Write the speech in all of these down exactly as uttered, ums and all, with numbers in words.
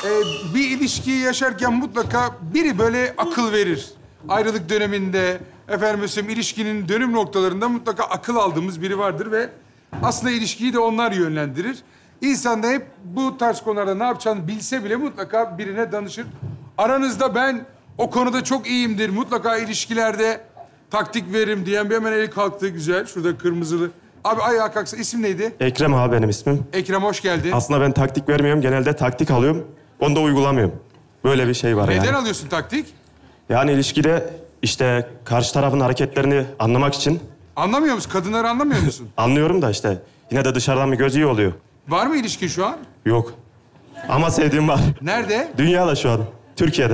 e, bir ilişkiyi yaşarken mutlaka biri böyle akıl verir. Ayrılık döneminde, efendim mesela ilişkinin dönüm noktalarında mutlaka akıl aldığımız biri vardır ve aslında ilişkiyi de onlar yönlendirir. İnsan da hep bu tarz konularda ne yapacağını bilse bile mutlaka birine danışır. Aranızda ben o konuda çok iyiyimdir, mutlaka ilişkilerde taktik veririm diyen bir hemen eli kalktı. Güzel, şurada kırmızılı. Abi ayağa kalksa. İsim neydi? Ekrem abi benim ismim. Ekrem, hoş geldin. Aslında ben taktik vermiyorum, genelde taktik alıyorum. Onu da uygulamıyorum. Böyle bir şey var Neden yani. Neden alıyorsun taktik? Yani ilişkide işte karşı tarafın hareketlerini anlamak için. Anlamıyor musun? Kadınları anlamıyor musun? Anlıyorum da işte. Yine de dışarıdan bir göz iyi oluyor. Var mı ilişkin şu an? Yok. Ama sevdiğim var. Nerede? Dünyada şu an. Türkiye'de.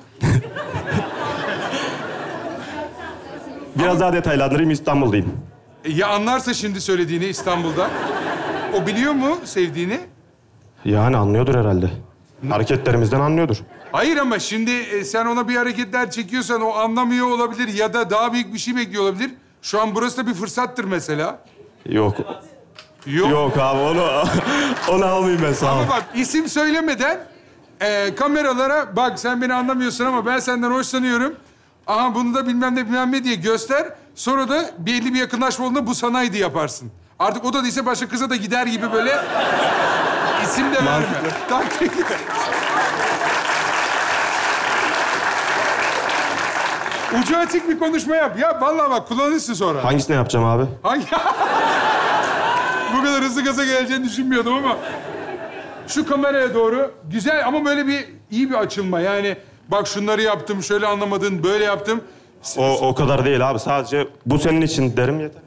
Biraz Ama... daha detaylandırayım, İstanbul'dayım. E, ya anlarsa şimdi söylediğini İstanbul'da? O biliyor mu sevdiğini? Yani anlıyordur herhalde. Ne? Hareketlerimizden anlıyordur. Hayır ama şimdi e, sen ona bir hareketler çekiyorsan o anlamıyor olabilir ya da daha büyük bir şey bekliyor olabilir. Şu an burası da bir fırsattır mesela. Yok. Yok. Yok abi onu onu almayayım ben sağ ol. Ama bak isim söylemeden e, kameralara bak sen beni anlamıyorsun ama ben senden hoşlanıyorum. Aha bunu da bilmem ne bilmem ne diye göster. Sonra da belli bir yakınlaşma olduğunda bu sanaydı yaparsın. Artık o da değilse başka kıza da gider gibi böyle isim de verme. Taktik. Ucu açık bir konuşma yap. Ya vallahi bak kullanırsın sonra. Hangisini yapacağım abi? Hangi? Bu kadar hızlı gaza geleceğini düşünmüyordum ama. Şu kameraya doğru. Güzel ama böyle bir iyi bir açılma. Yani bak şunları yaptım, şöyle anlamadın, böyle yaptım. O, o kadar değil abi. Sadece bu senin için derim yeter.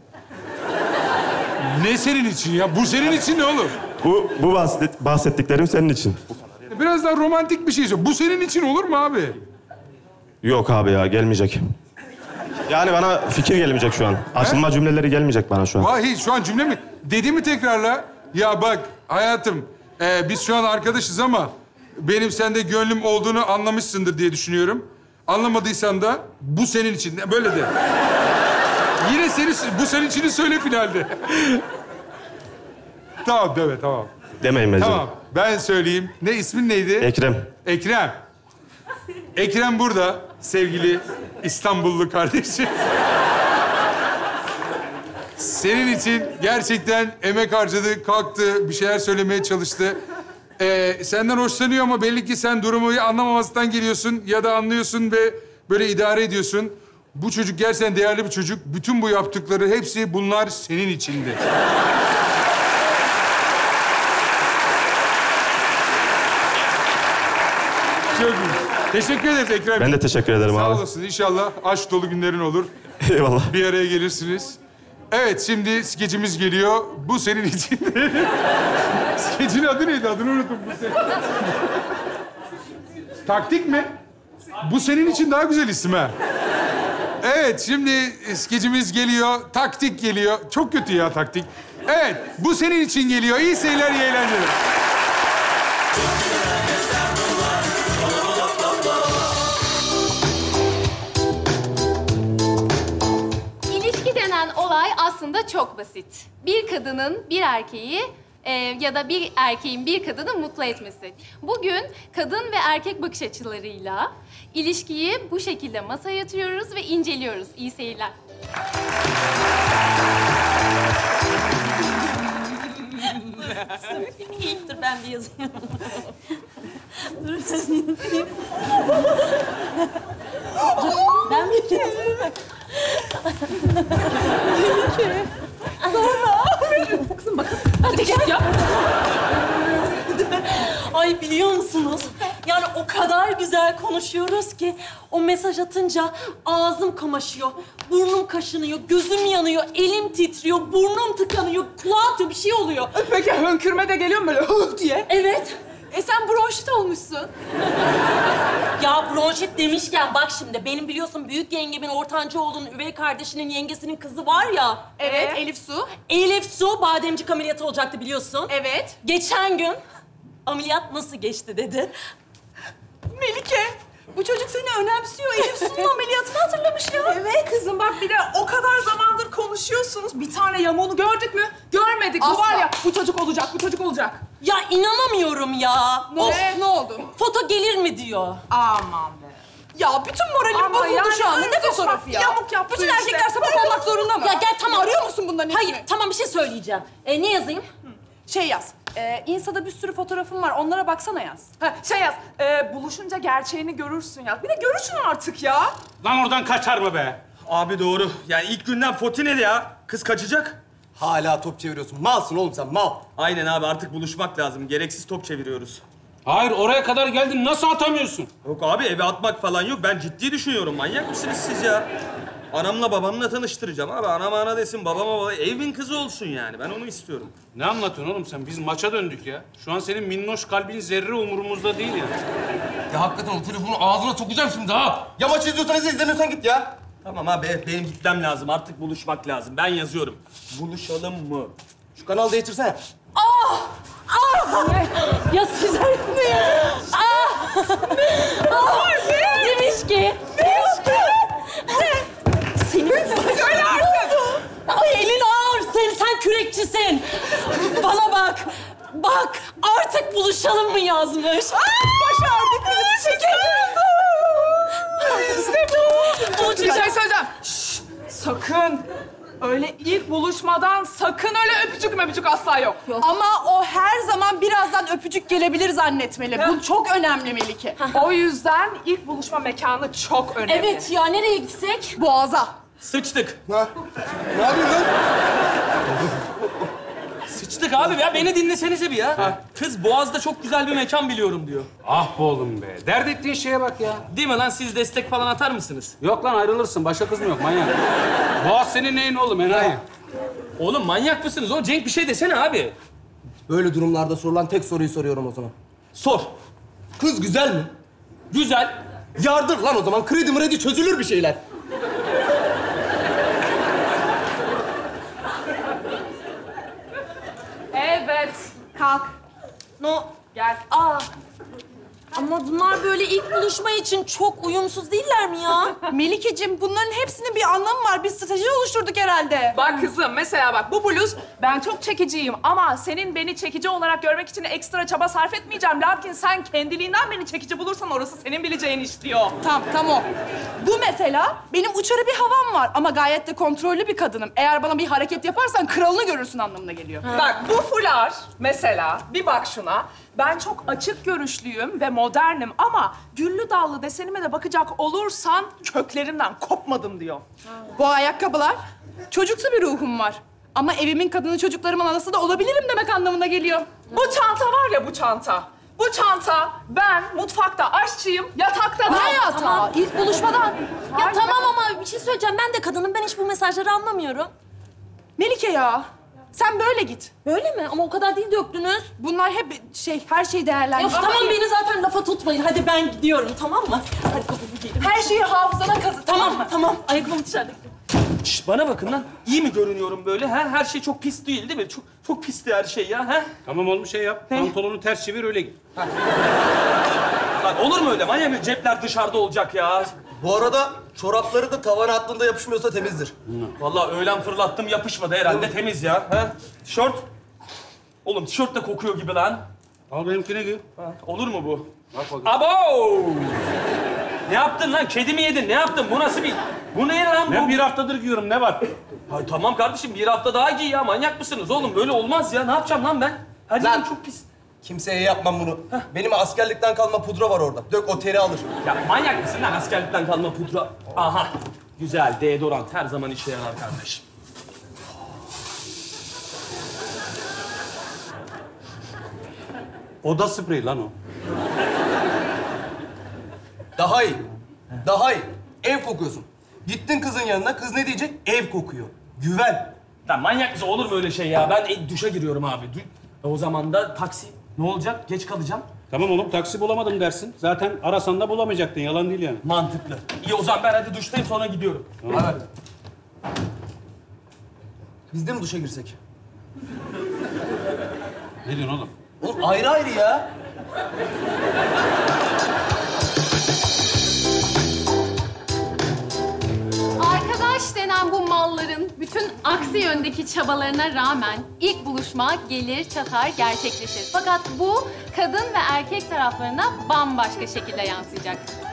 Ne senin için ya? Bu senin için ne oğlum? Bu, bu bahset, bahsettiklerim senin için. Biraz daha romantik bir şey söyle. Bu senin için olur mu abi? Yok abi ya, gelmeyecek. Yani bana fikir gelmeyecek şu an. Açılma He? cümleleri gelmeyecek bana şu an. Vahiy şu an cümle mi? Dediğimi tekrarla. Ya bak hayatım, e, biz şu an arkadaşız ama benim sende gönlüm olduğunu anlamışsındır diye düşünüyorum. Anlamadıysan da bu senin için. Böyle de. Yine seni, bu senin için söyle finalde. Tamam deme, tamam. Demeyin bence. Tamam, ben söyleyeyim. Ne, ismin neydi? Ekrem. Ekrem. Ekrem burada, sevgili İstanbullu kardeşim. Senin için gerçekten emek harcadı, kalktı, bir şeyler söylemeye çalıştı. Ee, senden hoşlanıyor ama belli ki sen durumu anlamamasından geliyorsun ya da anlıyorsun ve böyle idare ediyorsun. Bu çocuk gerçekten değerli bir çocuk. Bütün bu yaptıkları hepsi bunlar senin içindi. Çok iyi. Teşekkür ederiz Ekrem. Ben de teşekkür ederim Sağ abi. Sağ olasın. İnşallah aşk dolu günlerin olur. Eyvallah. Bir araya gelirsiniz. Evet, şimdi skecimiz geliyor. Bu senin için. Skecin adı neydi? Adını unuttum. Bu senin. Taktik mi? Bu senin için daha güzel isim ha. Evet, şimdi skecimiz geliyor. Taktik geliyor. Çok kötü ya taktik. Evet, bu senin için geliyor. İyi seyirler, iyi eğlenceler. İlişki denen olay aslında çok basit. Bir kadının bir erkeği e, ya da bir erkeğin bir kadını mutlu etmesi. Bugün kadın ve erkek bakış açılarıyla ilişkiyi bu şekilde masaya yatırıyoruz ve inceliyoruz. İyi seyirler. İlk dur ben bir yazayım. Dur ben yazayım. Ben bir kere. Bir kere. Sonra. Kızım bakın. Hadi git ya. Ay biliyor musunuz? Yani o kadar güzel konuşuyoruz ki o mesaj atınca ağzım kamaşıyor, burnum kaşınıyor, gözüm yanıyor, elim titriyor, burnum tıkanıyor, kulağım tüy bir şey oluyor. Peki hönkürme de geliyor mu böyle hı diye? Evet. E sen bronşit olmuşsun. Ya bronşit demişken bak şimdi benim biliyorsun büyük yengemin ortanca oğlunun üvey kardeşinin yengesinin kızı var ya. Evet, Elif Su. Elif Su bademcik ameliyatı olacaktı biliyorsun. Evet. Geçen gün ameliyat nasıl geçti dedi. Melike, Bu çocuk seni önemsiyor. Elif Su'nun ameliyatını hatırlamış ya. Evet kızım bak bir de o kadar zamandır konuşuyorsunuz. Bir tane yamuğunu gördük mü? Görmedik. Bu Asla. var ya bu çocuk olacak, bu çocuk olacak. Ya inanamıyorum ya. Ne? Of, Ne oldu? foto gelir mi diyor. Aman be. Ya bütün moralim Ama bozuldu yani şu anda. Ne öyle fotoğrafı ya? yamuk yaptı Bütün işte. erkekler sapık olmak zorunda mı? Ya gel tamam. Arıyor musun bunların hepsini? Hayır tamam bir şey söyleyeceğim. E, ne yazayım? Şey yaz. E, Insta'da bir sürü fotoğrafım var. Onlara baksana yaz. Ha, şey yaz, e, buluşunca gerçeğini görürsün yaz. Bir de görüşün artık ya. Lan oradan kaçar mı be? Abi doğru. Yani ilk günden Fotine'di ya. Kız kaçacak. Hala top çeviriyorsun. Malsın oğlum sen, mal. Aynen abi artık buluşmak lazım. Gereksiz top çeviriyoruz. Hayır, oraya kadar geldin. Nasıl atamıyorsun? Yok abi eve atmak falan yok. Ben ciddi düşünüyorum. Manyak mısınız siz ya? Anamla babamla tanıştıracağım abi. Anam ana desin, babama baba. Evimin kızı olsun yani. Ben onu istiyorum. Ne anlatıyorsun oğlum sen? Biz maça döndük ya. Şu an senin minnoş kalbin zerre umurumuzda değil ya. Ya hakikaten o telefonu ağzına sokacağım şimdi ha. Ya maçı izliyorsan izle, izlemiyorsan git ya. Tamam abi benim gitmem lazım. Artık buluşmak lazım. Ben yazıyorum. Buluşalım mı? Şu kanalı değiştirsene. Ya size ne? Ah! Ah! Demiş ki... Demiş ki... Senin... Söyle artık! Ay elin ağır sen, sen kürekçisin. Bana bak. Bak artık buluşalım mı yazmış. Başardık kızım. İşte bu. Bir şey söyleyeceğim. Şşş, sakın. Öyle ilk buluşmadan sakın öyle öpücük möpücük asla yok. Ama o her zaman birazdan öpücük gelebilir zannetmeli. Bu çok önemli Melike. O yüzden ilk buluşma mekanı çok önemli. Evet ya nereye gitsek? Boğaza. Sıçtık. Ha? Ne yapıyorsun lan? Sıçtık abi ya. Beni dinlesenize bir ya. Kız Boğaz'da çok güzel bir mekan biliyorum diyor. Ah be oğlum be. Dert ettiğin şeye bak ya. Değil mi lan? Siz destek falan atar mısınız? Yok lan ayrılırsın. Başka kız mı yok manyak? Boğaz senin neyin oğlum enayi? Oğlum manyak mısınız? O Cenk bir şey desene abi. Böyle durumlarda sorulan tek soruyu soruyorum o zaman. Sor. Kız güzel mi? Güzel. Yardır lan o zaman. Kredi mredi çözülür bir şeyler. Evet. Kalk. No. Gel. Aa. Ama bunlar böyle ilk buluşma için çok uyumsuz değiller mi ya? Melikeciğim bunların hepsinin bir anlamı var. Bir strateji oluşturduk herhalde. Bak kızım mesela bak bu bluz ben çok çekiciyim ama senin beni çekici olarak görmek için ekstra çaba sarf etmeyeceğim. Lakin sen kendiliğinden beni çekici bulursan orası senin bileceğin iş diyor. Tamam, tamam. Bu mesela benim uçarı bir havam var ama gayet de kontrollü bir kadınım. Eğer bana bir hareket yaparsan kralını görürsün anlamına geliyor. Bak bu fular mesela bir bak şuna. Ben çok açık görüşlüyüm ve modernim ama güllü dallı desenime de bakacak olursan köklerimden kopmadım diyor. Bu ayakkabılar çocuksu bir ruhum var. Ama evimin kadını çocuklarımın anası da olabilirim demek anlamına geliyor. Bu çanta var ya bu çanta. Bu çanta ben mutfakta aşçıyım, yatakta da... Ne yatağı? Tamam ilk buluşmadan. Ya Hayır, tamam ama bir şey söyleyeceğim. Ben de kadınım. Ben hiç bu mesajları anlamıyorum. Melike ya, sen böyle git. Böyle mi? Ama o kadar değil döktünüz. Bunlar hep şey, her şeyi Ya değerlendiriyor. tamam beni zaten lafa tutmayın. Hadi ben gidiyorum tamam mı? Hadi kapımı giyelim. Her şeyi hafızana kazı, tamam mı? Tamam. Ayakkabım dışarıda. Şş, bana bakın lan. İyi mi görünüyorum böyle? Ha? Her şey çok pis değil değil mi? Çok çok pisti her şey ya. Ha? Tamam oğlum şey yap. Pantolonu ters çevir öyle git. Lan olur mu öyle? Manyak mı? Cepler dışarıda olacak ya. Bu arada çorapları da tavan attığında yapışmıyorsa temizdir. Vallahi öğlen fırlattım yapışmadı herhalde. Temiz ya. Ha? Tişört. Oğlum tişört de kokuyor gibi lan. Al benimkine giy. Ha, olur mu bu? Bak bakayım. Abo! Ne yaptın lan? Kedi mi yedin? Ne yaptın? Bu nasıl bir... Bu ne lan bu? Ben bir haftadır giyiyorum. Ne var? Ha, tamam kardeşim bir hafta daha giy ya. Manyak mısınız oğlum? Böyle olmaz ya. Ne yapacağım lan ben? Hadi Lan. lan çok pis. Kimseye yapmam bunu. Benim askerlikten kalma pudra var orada. Dök o teri alır. Ya manyak mısın lan? Askerlikten kalma pudra. Aha. Güzel. Deodorant her zaman işe yarar kardeşim. Oda spreyi lan o. Daha iyi. Daha iyi. Ev kokuyorsun. Gittin kızın yanına, kız ne diyecek? Ev kokuyor. Güven. Lan manyak mısın? Olur mu öyle şey ya? Ben e, duşa giriyorum abi. Du- o zaman da taksi. Ne olacak? Geç kalacağım. Tamam oğlum taksi bulamadım dersin. Zaten arasan da bulamayacaktın. Yalan değil yani. Mantıklı. İyi o zaman ben hadi duştayım sonra gidiyorum. Evet. Biz de mi duşa girsek? Ne diyorsun oğlum? Oğlum ayrı ayrı ya. yöndeki çabalarına rağmen ilk buluşma gelir çatar gerçekleşir. Fakat bu kadın ve erkek taraflarına bambaşka şekilde yansıyacak.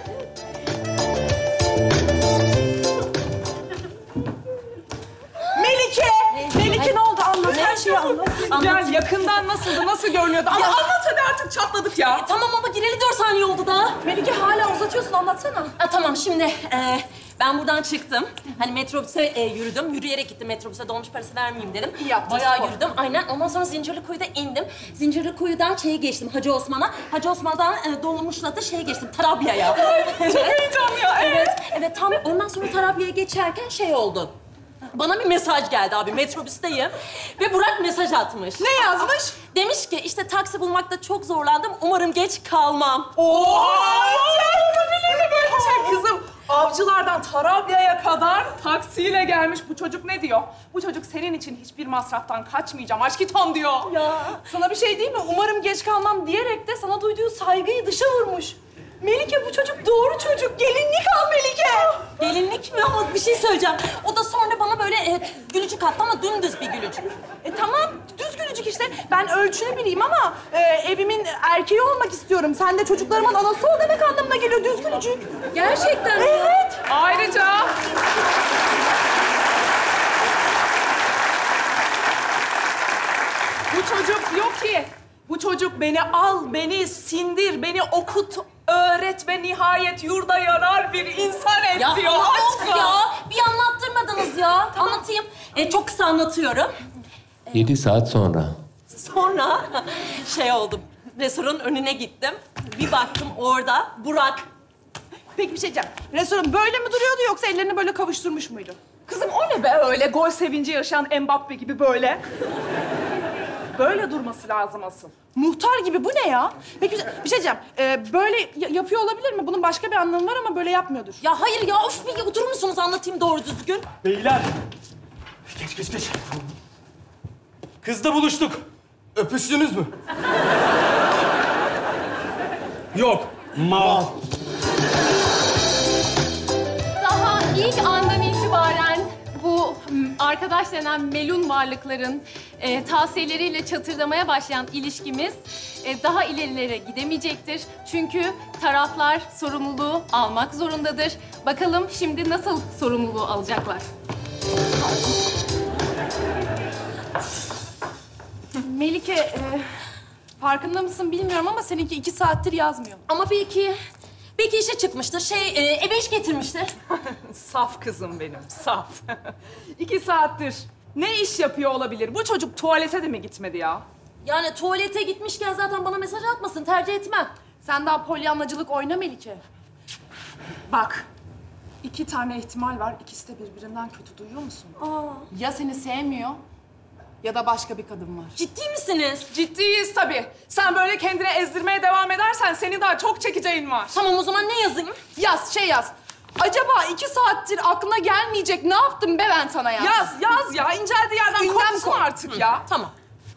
Melike! Melike ne oldu? Anlat, her şeyi anlat. Yani yakından nasıldı, nasıl görünüyordu? Ama anlat hadi artık çatladık ya. E, tamam ama gireli dört saniye oldu da. Melike hala uzatıyorsun, anlatsana. Ha, tamam şimdi e, ben buradan çıktım. Hani metrobüse e, yürüdüm. Yürüyerek gittim metrobüse, dolmuş parası vermeyeyim dedim. İyi yaptın, Bayağı spor. yürüdüm. Aynen. Ondan sonra Zincirlikuyu'da indim. Zincirlikuyu'dan şeye geçtim, Hacı Osman'a. Hacı Osman'dan e, dolmuşla da şeye geçtim, Tarabya'ya. Evet. Çok heyecanlı ya. Evet. Evet, tam ondan sonra Tarabya'ya geçerken şey oldu. Bana bir mesaj geldi abi, metrobüsteyim. Ve Burak mesaj atmış. Ne yazmış? Demiş ki, işte taksi bulmakta çok zorlandım. Umarım geç kalmam. Oha! Yapabilir mi böyle şey kızım? Avcılardan Tarabya'ya kadar taksiyle gelmiş. Bu çocuk ne diyor? Bu çocuk senin için hiçbir masraftan kaçmayacağım aşkiton diyor. Ya sana bir şey değil mi? Umarım geç kalmam diyerek de sana duyduğu saygıyı dışa vurmuş. Melike bu çocuk doğru çocuk. Gelinlik al Melike. Gelinlik mi? Ama bir şey söyleyeceğim. O da sonra bana böyle e, gülücük attı ama dümdüz bir gülücük. E tamam, düz gülücük işte. Ben ölçünü bileyim ama e, evimin erkeği olmak istiyorum. Sen de çocuklarımın anası ol demek anlamına geliyor düz gülücük. Gerçekten mi? Evet. Ayrıca... Bu çocuk diyor ki, bu çocuk beni al, beni sindir, beni okut, öğret ve nihayet yurda yarar bir insan et Ya diyor. ama of Aşkım. ya. Bir anlattırmadınız ya. Anlatayım. E, çok kısa anlatıyorum. Yedi saat sonra. Sonra şey oldum. Restoranın önüne gittim. Bir baktım orada Burak. Peki bir şey diyeceğim. Restoran böyle mi duruyordu yoksa ellerini böyle kavuşturmuş muydu? Kızım o ne be öyle gol sevinci yaşayan Mbappe gibi böyle? Böyle durması lazım asıl. Muhtar gibi bu ne ya? Peki bir şey, bir şey diyeceğim. Ee, böyle ya- yapıyor olabilir mi? Bunun başka bir anlamı var ama böyle yapmıyordur. Ya hayır ya, of bir oturur musunuz anlatayım doğru düzgün. Beyler. Geç geç geç. Kızla buluştuk. Öpüştünüz mü? Yok. Mal. Daha ilk andan itibaren bu m, arkadaş denen melun varlıkların e, tavsiyeleriyle çatırdamaya başlayan ilişkimiz e, daha ilerilere gidemeyecektir. Çünkü taraflar sorumluluğu almak zorundadır. Bakalım şimdi nasıl sorumluluğu alacaklar? Melike, e, farkında mısın bilmiyorum ama seninki iki saattir yazmıyor. Ama belki, belki işe çıkmıştır. Şey, e, eve iş getirmiştir. Saf kızım benim, saf. İki saattir ne iş yapıyor olabilir? Bu çocuk tuvalete de mi gitmedi ya? Yani tuvalete gitmişken zaten bana mesaj atmasın, tercih etmem. Sen daha polyanlacılık oyna Melike. Bak, iki tane ihtimal var. İkisi de birbirinden kötü, duyuyor musun? Aa, Ya seni sevmiyor ya da başka bir kadın var. ciddi misiniz? Ciddiyiz tabii. Sen böyle kendini ezdirmeye devam edersen seni daha çok çekeceğin var. Tamam o zaman ne yazayım? Yaz, şey yaz. Acaba iki saattir aklına gelmeyecek ne yaptım be ben sana yaz. Yaz, yaz ya. İnceldiği yerden Gündem kopsun koy. artık ya. Tamam.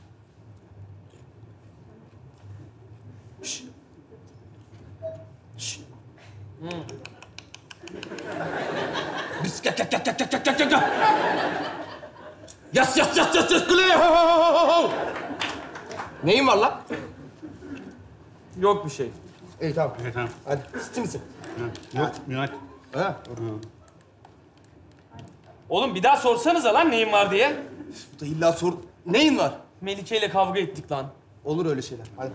Biz gel gel gel gel gel gel gel gel. Yas yas yas yas yas kuleye. Neyin var lan? Yok bir şey. İyi tamam. Evet, tamam. Hadi ciddi misin? Yok, Mühak. Ha? Oğlum bir daha sorsanıza lan neyin var diye. Bu da illa sor. Neyin var? Melike ile kavga ettik lan. Olur öyle şeyler. Hadi.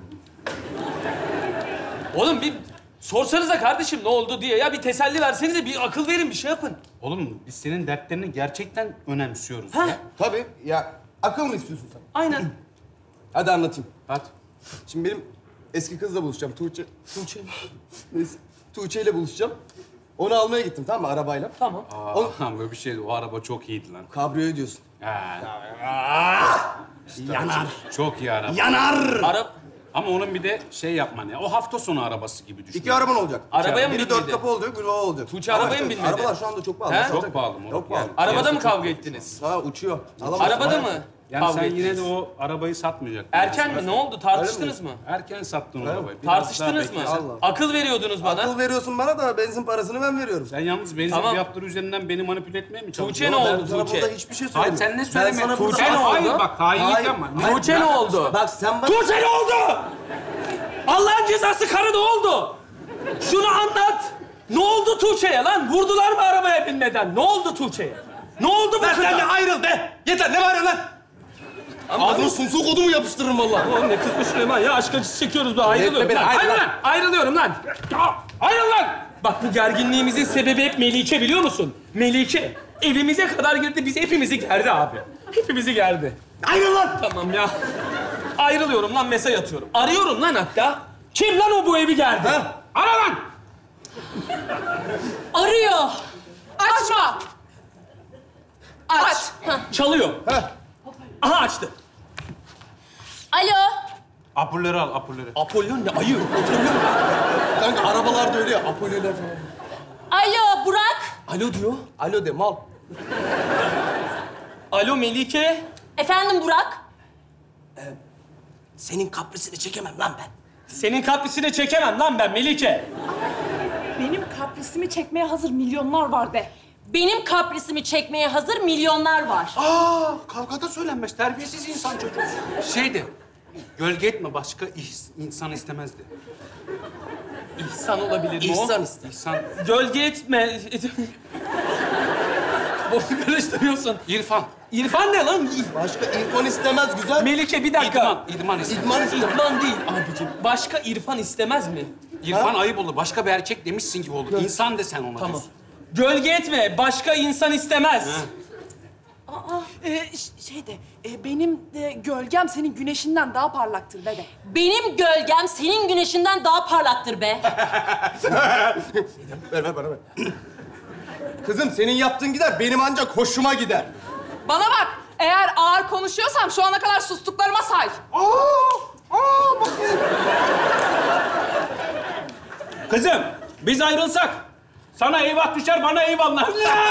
Oğlum bir sorsanıza kardeşim ne oldu diye. Ya bir teselli versenize, bir akıl verin, bir şey yapın. Oğlum biz senin dertlerini gerçekten önemsiyoruz. Ha? Ya. Tabii. Ya akıl mı istiyorsun sen? Aynen. Hadi anlatayım. Hadi. Şimdi benim eski kızla buluşacağım. Tuğçe. Tuğçe. Neyse. Tuğçe ile buluşacağım. Onu almaya gittim tamam mı arabayla? Tamam. Aa, Oğlum- böyle bir şey. O araba çok iyiydi lan. Kabriyoya diyorsun. Ha. Yanar. Çok iyi araba. Yanar! Ara... Ama onun bir de şey yapman ya. O hafta sonu arabası gibi düşün. İki araban olacak. Arabaya mı Biri dört binmedi? kapı olacak, biri o olacak. Tuğçe Ama arabaya mı işte binmedi? Arabalar şu anda çok pahalı. He? Nasıl Çok olacak? pahalı moruk Çok pahalı. ya. Arabada mı Piyasa kavga çok- ettiniz? Ha uçuyor. Alamazsın. Arabada Bana- mı? Yani Kavga sen yine ettiniz. de o arabayı satmayacaksın. Erken mi? Ne oldu? Tartıştınız mı? Erken sattın o arabayı. Biraz Tartıştınız daha mı? beklesen. Allah. Akıl veriyordunuz bana. Akıl veriyorsun bana da benzin parasını ben veriyorum. Sen yalnız benzin Tamam. fiyatları üzerinden beni manipüle etmeye mi çalışıyorsun? Tuğçe ne Ben oldu sana Tuğçe? burada hiçbir şey Hayır söylemiyorum. sen ne söyleme. Ben sana burada- Tuğçe ne oldu? Hayır bak hainlik Hayır. yapma. Ne- Tuğçe ne oldu? Bak sen bana... Tuğçe ne oldu? Allah'ın cezası karı ne oldu? Şunu anlat. Ne oldu Tuğçe'ye lan? Vurdular mı arabaya binmeden? Ne oldu Tuğçe'ye? Ne oldu bu Ben kıza? sen de ayrıl be! Yeter ne var lan? Ağzına sumsuk odumu yapıştırırım vallahi. Oğlum ne kızmış Süleyman ya? Aşk acısı çekiyoruz be. Ayrılıyorum beni, lan. ayrıl Ayrıl lan. lan. Ayrılıyorum lan. Ya, ayrıl lan. Bak bu gerginliğimizin sebebi hep Melike biliyor musun? Melike. Evimize kadar girdi. Biz hepimizi gerdi abi. Hepimizi gerdi. Ayrıl lan! Tamam ya. Ayrılıyorum lan, mesaj atıyorum. Arıyorum lan hatta. Kim lan o bu evi gerdi? Ha? Ara lan. Arıyor. Açma. Aç. Çalıyor. Aha açtı. Alo. Apurları al, apurları. Apollon ne? Ayı. Apollon. Kanka arabalarda öyle ya, Apollo'lar falan. Alo Burak. Alo diyor. Alo de mal. Alo Melike. Efendim Burak. Senin kaprisini çekemem lan ben. Senin kaprisini çekemem lan ben Melike. Benim kaprisimi çekmeye hazır milyonlar var de. Benim kaprisimi çekmeye hazır milyonlar var. Aa, kavgada söylenmez. Terbiyesiz insan çocuğu. Şeydi, gölge etme başka is- insan istemezdi. İhsan olabilir mi o? İhsan iste. İnsan, Gölge etme. Boşu karıştırıyorsun. İrfan. İrfan ne lan? Başka İrfan istemez güzel. Melike bir dakika. İdman, idman istemez. İdman istemez. İrfan değil abicim. Başka İrfan istemez mi? İrfan ayıp olur. Başka bir erkek demişsin gibi olur. İnsan desen ona. Tamam. diyorsun. Gölge etme. Başka insan istemez. Ee, ş- şey de, e, benim de gölgem senin güneşinden daha parlaktır be de. Benim gölgem senin güneşinden daha parlaktır be. Ver ver bana ver. Kızım senin yaptığın gider, benim ancak hoşuma gider. Bana bak, eğer ağır konuşuyorsam şu ana kadar sustuklarıma say. Kızım, biz ayrılsak sana eyvah düşer, bana eyvallah.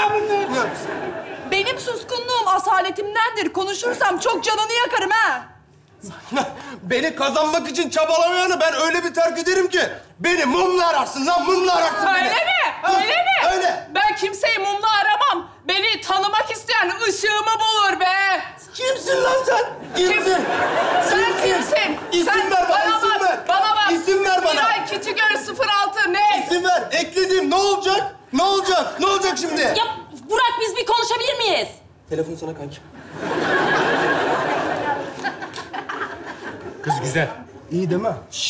Benim suskunluğum asaletimdendir. Konuşursam çok canını yakarım ha. Beni kazanmak için çabalamayanı ben öyle bir terk ederim ki... ...beni mumla ararsın lan, mumla ararsın beni. Öyle mi? Ha, Öyle mi? Öyle. Ben kimseyi mumla aramam. Beni tanımak isteyen ışığımı bulur be. Kimsin lan sen? Kimsin? Sen kimsin? İsim Sen ver bana, bana isim bak, ver. Bana bak. İsim ver bana. Miray Küçüköy sıfır altı ne? İsim ver. Ekledim. Ne olacak? Ne olacak? Ne olacak şimdi? Ya Burak biz bir konuşabilir miyiz? Telefonu sana kanki. Kız güzel. İyi değil mi?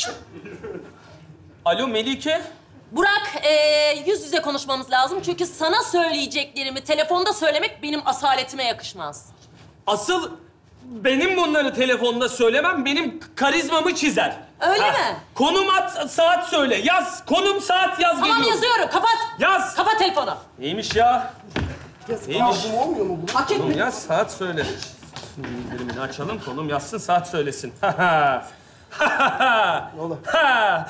Alo Melike. Burak, ee, yüz yüze konuşmamız lazım. Çünkü sana söyleyeceklerimi telefonda söylemek benim asaletime yakışmaz. Asıl benim bunları telefonda söylemem benim karizmamı çizer. Öyle mi? Konum at, saat söyle. Yaz. Konum, saat yaz. Tamam geliyorum. yazıyorum. Kapat. Yaz. Kapat telefonu. Neymiş ya? Neymiş? Olmuyor mu bu? Hak Konum etme. yaz, saat söyle. Şimdi bildirimini açalım, konum yazsın, saat söylesin. Ha ha. Ha ha. Ne oldu? Ha.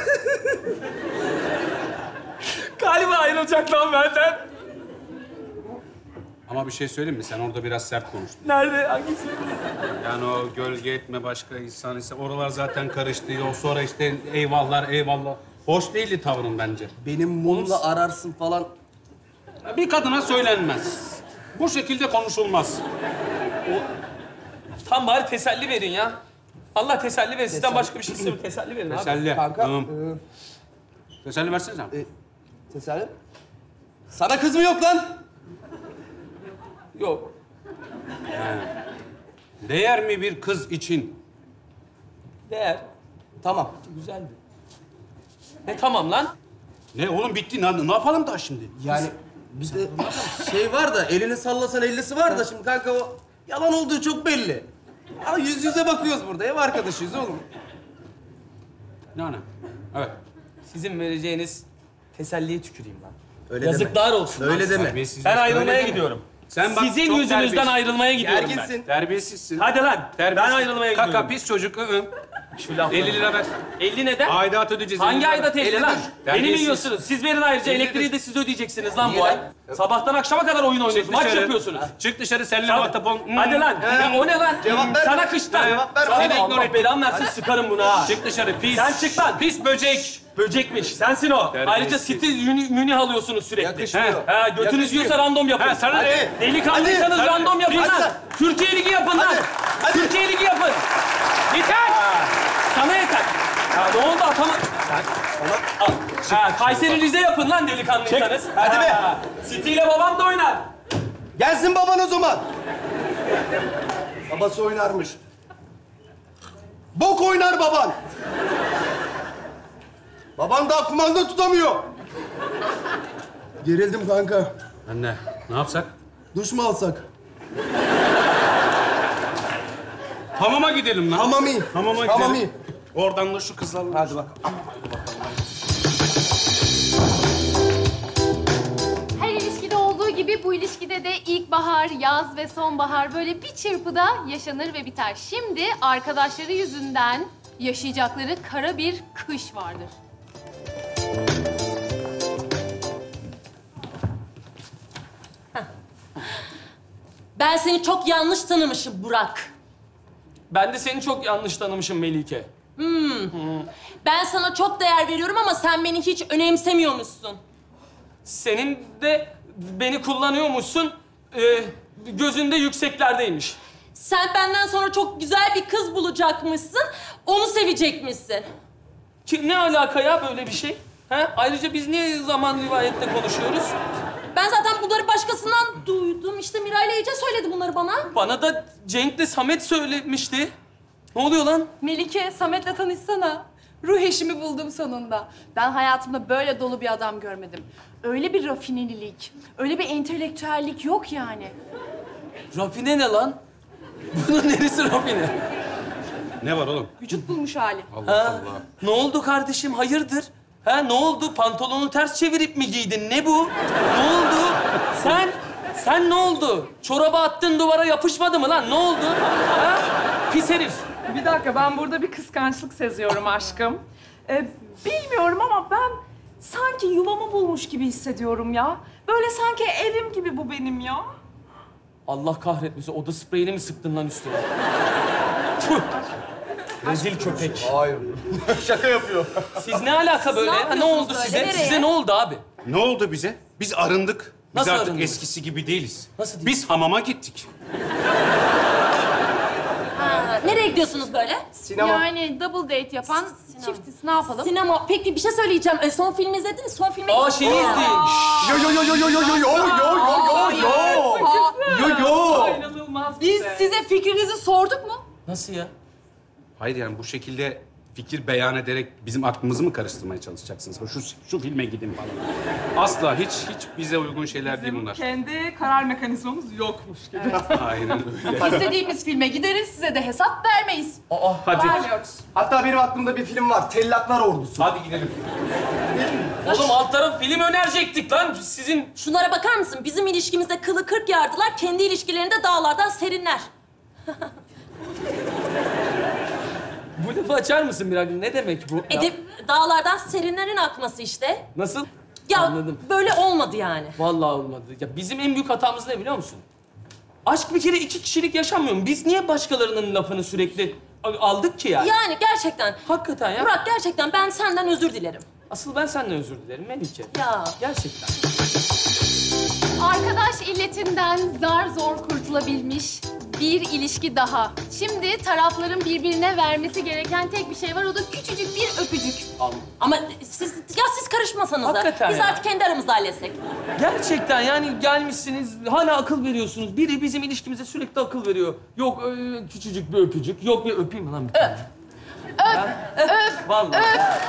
Galiba ayrılacak lan benden. Ama bir şey söyleyeyim mi? Sen orada biraz sert konuştun. Nerede? Hangisi? Yani o gölge etme başka insan ise oralar zaten karıştı. O sonra işte eyvallah eyvallah. Hoş değildi tavrın bence. Benim mumla ararsın falan. Bir kadına söylenmez. Bu şekilde konuşulmaz. Tam bari teselli verin ya. Allah teselli verin. Sizden başka bir şey istemiyorum. Teselli verin abi. Teselli. Kanka. Tamam. e, Teselli versene sen. e, teselli. Sana kız mı yok lan? Yok. Değer mi bir kız için? Değer. Tamam. Güzeldi. Ne tamam lan? Ne oğlum bitti. Ne, ne yapalım daha şimdi? Yani bizde şey var da elini sallasan ellisi var da şimdi kanka o yalan olduğu çok belli. Ama yüz yüze bakıyoruz burada. Ev arkadaşıyız oğlum. Yani. Evet. Sizin vereceğiniz teselliye tüküreyim lan. Öyle Yazıklar olsun. Öyle deme. Terbiyesiz. Ben ayrılmaya Öyle deme. gidiyorum. Sen bak, Sizin çok yüzünüzden terbiyesiz. ayrılmaya gidiyorum ben. Gerginsin. Terbiyesizsin. Hadi lan. Terbiyesiz. Ben ayrılmaya Kaka gidiyorum. pis çocuk. ı-ı. Şu lafları. elli lira ver. elli neden? Aidat ödeyeceğiz. Hangi elli lira. aidat elli lan? Beni mi Terbiyesiz. yiyorsunuz? Siz verin ayrıca. ellidir. Elektriği de siz ödeyeceksiniz lan Niye bu ay. lan? Sabahtan akşama kadar oyun oynuyorsunuz. Çık Maç dışarı. yapıyorsunuz. Çık dışarı seninle Sana- muhatap ol. Hmm. Hadi lan. Ya o ne lan? Cevap ver. Sana kış lan. Cevap ver. Sana Seni Allah ignore et. belanı versin, sıkarım bunu ha. Çık dışarı pis. Sen çık lan. Pis böcek. Böcekmiş. Sensin o. Terbiyesiz. Ayrıca site münih, münih alıyorsunuz sürekli. Yakışmıyor. Ha, götünüz Yakışmıyor. yiyorsa random yapın. Ha, sana ne? Delikanlıysanız Hadi. random yapın Hadi. lan. Türkiye Ligi yapın lan. Hadi. Türkiye Ligi yapın. Yeter. Sana yeter. Ha, ne oldu atama... Al. Ha, Kayseri Rize yapın lan delikanlıysanız. Hadi be. Ha, City ile babam da oynar. Gelsin baban o zaman. Babası oynarmış. Bok oynar baban. Baban daha kumanda tutamıyor. Gerildim kanka. Anne, ne yapsak? Duş mu alsak? Hamama gidelim lan. Hamami. Hamama gidelim. Hamami. Oradan da şu kızlarla. Hadi bak. Her ilişkide olduğu gibi bu ilişkide de ilkbahar, yaz ve sonbahar böyle bir çırpıda yaşanır ve biter. Şimdi arkadaşları yüzünden yaşayacakları kara bir kış vardır. Ben seni çok yanlış tanımışım Burak. Ben de seni çok yanlış tanımışım Melike. Ben sana çok değer veriyorum ama sen beni hiç önemsemiyormuşsun. Senin de beni kullanıyormuşsun. Ee, gözünde yükseklerdeymiş. Sen benden sonra çok güzel bir kız bulacakmışsın, onu sevecekmişsin. Ki ne alaka ya böyle bir şey? Ha? Ayrıca biz niye zaman rivayette konuşuyoruz? Ben zaten bunları başkasından duydum. İşte Miray ile Ece söyledi bunları bana. Bana da Cenk'le Samet söylemişti. Ne oluyor lan? Melike, Samet'le tanışsana. Ruh eşimi buldum sonunda. Ben hayatımda böyle dolu bir adam görmedim. Öyle bir rafinelilik, öyle bir entelektüellik yok yani. Rafine ne lan? Bunun neresi rafine? Ne var oğlum? Vücut bulmuş hali. Allah Ha? Allah. Ne oldu kardeşim? Hayırdır? Ha ne oldu? Pantolonu ters çevirip mi giydin? Ne bu? Ne oldu? Sen, sen ne oldu? Çoraba attın duvara yapışmadı mı lan? Ne oldu? Ha? Pis herif. Bir dakika, ben burada bir kıskançlık seziyorum aşkım. Ee, bilmiyorum ama ben sanki yuvamı bulmuş gibi hissediyorum ya. Böyle sanki evim gibi bu benim ya. Allah kahretmesin. Oda spreyini mi sıktın lan üstüne? Tüh. Rezil köpek. Hayır. Şaka yapıyor. Siz ne alaka böyle? ne Ha, ne yapıyorsunuz oldu böyle? size? Nereye? Size ne oldu abi? Ne oldu bize? Biz arındık. Biz Nasıl artık arındınız? eskisi gibi değiliz. Nasıl değil? Biz hamama gittik. Ha, nereye gidiyorsunuz böyle? Sinema. Yani double date yapan çiftiz. Ne yapalım? Sinema. Peki bir şey söyleyeceğim. E, son filmi izlediniz. Son filme Aa şeyi izleyin. Yo yo yo yo yo yo yo yo yo yo yo yo yo yo. İnanılmaz bir Biz şey. size fikrinizi sorduk mu? Nasıl ya? Hayır yani bu şekilde fikir beyan ederek bizim aklımızı mı karıştırmaya çalışacaksınız? Şu, şu filme gidin falan. Asla hiç hiç bize uygun şeyler değil Bizim bunlar. kendi karar mekanizmamız yokmuş gibi. Aynen öyle. İstediğimiz filme gideriz, size de hesap vermeyiz. Hadi. Vermiyoruz. Hatta benim aklımda bir film var. Tellaklar Ordusu. Hadi gidelim. Oğlum alt taraf film önerecektik lan. Sizin Şunlara bakar mısın? Bizim ilişkimizde kılı kırk yardılar, kendi ilişkilerinde dağlardan serinler. bu lafı açar mısın Miray? Ne demek bu? Edip dağlardan serinlerin akması işte. Nasıl? Ya Anladım. böyle olmadı yani. Vallahi olmadı. Ya bizim en büyük hatamız ne biliyor musun? Aşk bir kere iki kişilik yaşanmıyor mu? Biz niye başkalarının lafını sürekli aldık ki yani? Yani gerçekten. Hakikaten ya. Burak gerçekten ben senden özür dilerim. Asıl ben senden özür dilerim Melike. Ya. Gerçekten. Arkadaş illetinden zar zor kurtulabilmiş bir ilişki daha. Şimdi tarafların birbirine vermesi gereken tek bir şey var. O da küçücük bir öpücük. Ama siz, ya siz karışmasanız da. Hakikaten Biz ya. artık kendi aramızda halletsek. Gerçekten yani gelmişsiniz, hala akıl veriyorsunuz. Biri bizim ilişkimize sürekli akıl veriyor. Yok e, küçücük bir öpücük, yok bir öpeyim mi lan bir tane? Öp, öp, öp. Vallahi.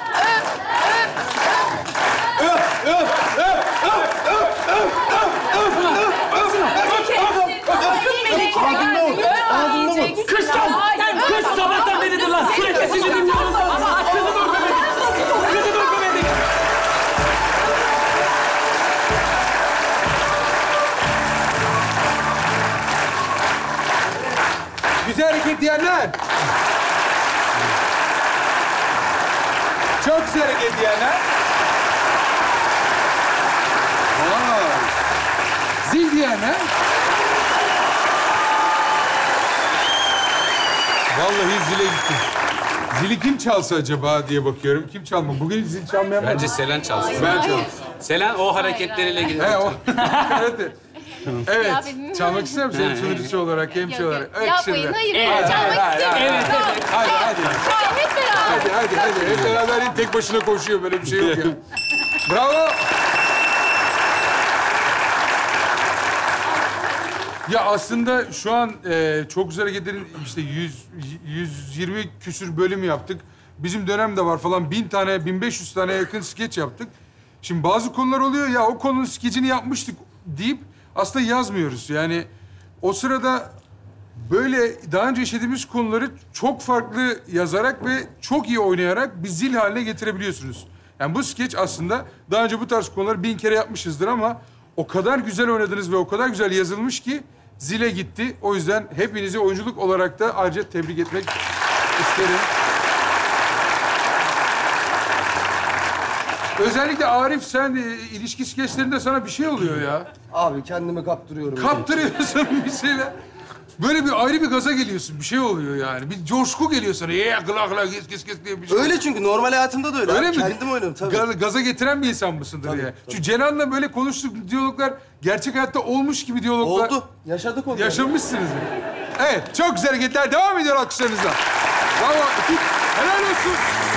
Ağzında ol. Ağzında ol. Kış kal! Kış sabahtan beridir lan. Sürekli sizi dinliyoruz. Kızı dur öpemedik. Kızı dur öpemedik. Güzel hareket diyenler. Çok güzel hareket yani ha. Vay. Zil diyen ha. Vallahi zile gittim. Zili kim çalsa acaba diye bakıyorum. Kim çalma? Bugün zil çalmayan var mı? Bence Selen çalsın. Ben çalayım. Selen o hareketleriyle gidiyor. He o. Evet. Evet. Ya benim- Çalmak ister misin? Hem sunucusu olarak hem şey olarak. Evet, Yapmayın, şimdi. hayır. Evet, Ben çalmak hayır, istemiyorum. hayır, Tamam. Hadi hadi. Tamam, hep beraber. Hadi hadi hadi. Hep beraber tek başına koşuyor. Böyle bir şey yok ya. Bravo. Ya aslında şu an e, çok güzel hareketlerin işte yüz, yüz yirmi küsür bölüm yaptık. Bizim dönemde var falan bin tane, bin beş yüz tane yakın skeç yaptık. Şimdi bazı konular oluyor ya o konunun skecini yapmıştık deyip aslında yazmıyoruz. Yani o sırada böyle daha önce işlediğimiz konuları çok farklı yazarak ve çok iyi oynayarak bir zil haline getirebiliyorsunuz. Yani bu skeç aslında daha önce bu tarz konuları bin kere yapmışızdır ama o kadar güzel oynadınız ve o kadar güzel yazılmış ki zile gitti. O yüzden hepinizi oyunculuk olarak da ayrıca tebrik etmek isterim. Özellikle Arif sen e, ilişki skeçlerinde sana bir şey oluyor ya. Abi kendimi kaptırıyorum. Kaptırıyorsun bir şeyler. Böyle bir ayrı bir gaza geliyorsun. Bir şey oluyor yani. Bir coşku geliyor sana. Ye gıla gıla kes kes kes diye bir şey. Öyle çünkü normal hayatımda da öyle. Öyle abi. mi? Kendim oynuyorum tabii. Ga- gaza getiren bir insan mısındır Tabii, ya? tabii. Çünkü Cenan'la böyle konuştuk diyaloglar gerçek hayatta olmuş gibi diyaloglar. Oldu. Yaşadık onu. Yaşamışsınız. Evet, çok güzel hareketler devam ediyor alkışlarınızla. Bravo. Helal olsun.